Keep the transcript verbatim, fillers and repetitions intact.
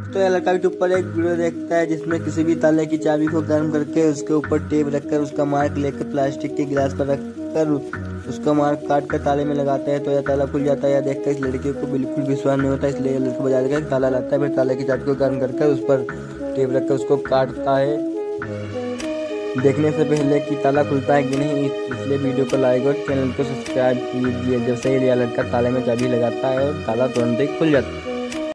तो यह लड़का के ऊपर एक वीडियो देखता है जिसमें किसी भी ताले की चाबी को गर्म करके उसके ऊपर टेप रखकर उसका मार्क लेकर प्लास्टिक के गिलास पर रखकर उसका मार्क काट कर ताले में लगाता है तो यह ताला खुल जाता है। यह देखकर इस लड़के को बिल्कुल विश्वास नहीं होता, इसलिए लड़का बाजार का ताला लाता है, फिर ताले की चाबी को गर्म करके उस पर टेप रखकर उसको काटता है, देखने से पहले कि ताला खुलता है कि नहीं। इसलिए वीडियो को लाइक और चैनल को सब्सक्राइब कीजिए। जब से यह लड़का ताले में चाबी लगाता है और ताला तुरंत ही खुल जाता है।